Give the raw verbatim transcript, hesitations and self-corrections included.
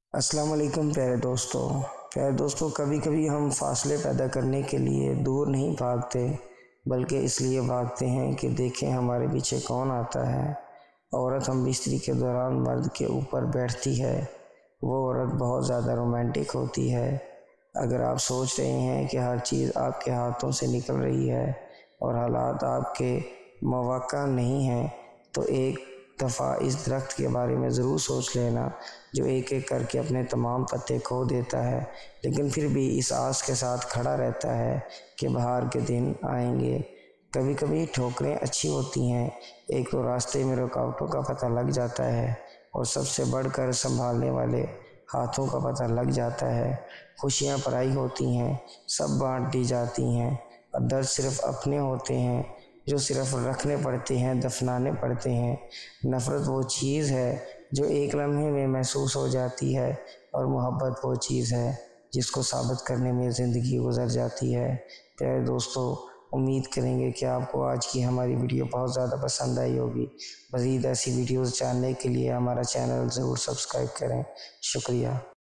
السلام علیکم پیارے دوستوں پیارے دوستوں کبھی کبھی ہم فاصلے پیدا کرنے کے لیے دور نہیں بھاگتے بلکہ اس لیے بھاگتے ہیں کہ دیکھیں ہمارے پیچھے کون آتا ہے۔ عورت ہم بستری کے دوران مرد کے اوپر بیٹھتی ہے، وہ عورت بہت زیادہ رومانٹک ہوتی ہے۔ اگر آپ سوچ رہے ہیں کہ ہر چیز آپ کے ہاتھوں سے نکل رہی ہے اور حالات آپ کے مواقع نہیں ہیں تو ایک دفعہ اس درخت کے بارے میں ضرور سوچ لینا جو ایک ایک کر کے اپنے تمام پتے کھو دیتا ہے، لیکن پھر بھی اس آس کے ساتھ کھڑا رہتا ہے کہ بہار کے دن آئیں گے۔ کبھی کبھی ٹھوکریں اچھی ہوتی ہیں، ایک تو راستے میں رکاوٹوں کا پتہ لگ جاتا ہے اور سب سے بڑھ کر سنبھالنے والے ہاتھوں کا پتہ لگ جاتا ہے۔ خوشیاں پرائی ہوتی ہیں، سب بانٹ دی جاتی ہیں، اور درد صرف اپنے ہوتے ہیں جو صرف رکھنے پڑتے ہیں، دفنانے پڑتے ہیں۔ نفرت وہ چیز ہے جو ایک لمحے میں محسوس ہو جاتی ہے، اور محبت وہ چیز ہے جس کو ثابت کرنے میں زندگی گزر جاتی ہے۔ پیارے دوستو، امید کریں گے کہ آپ کو آج کی ہماری ویڈیو بہت زیادہ پسند آئی ہوگی۔ مزید ایسی ویڈیوز جاننے کے لیے ہمارا چینل ضرور سبسکرائب کریں۔ شکریہ۔